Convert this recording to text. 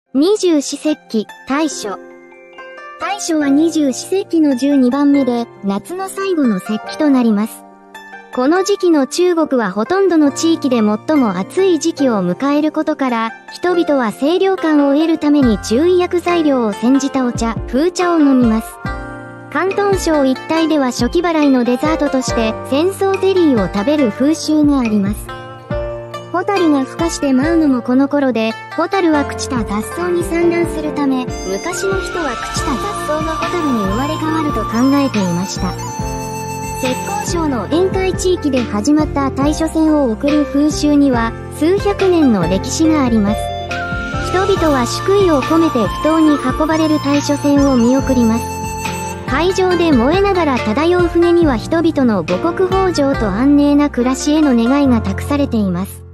二十四節気、大暑。大暑は二十四節気の12番目で、夏の最後の節気となります。この時期の中国はほとんどの地域で最も暑い時期を迎えることから、人々は清涼感を得るために注意薬材料を煎じたお茶、風茶を飲みます。広東省一帯では暑気払いのデザートとして、仙草ゼリーを食べる風習があります。ホタルが孵化して舞うのもこの頃で、ホタルは朽ちた雑草に産卵するため、昔の人は朽ちた雑草がホタルに生まれ変わると考えていました。浙江省の沿海地域で始まった大暑戦を送る風習には、数百年の歴史があります。人々は祝意を込めて埠頭に運ばれる大暑戦を見送ります。海上で燃えながら漂う船には人々の五穀豊穣と安寧な暮らしへの願いが託されています。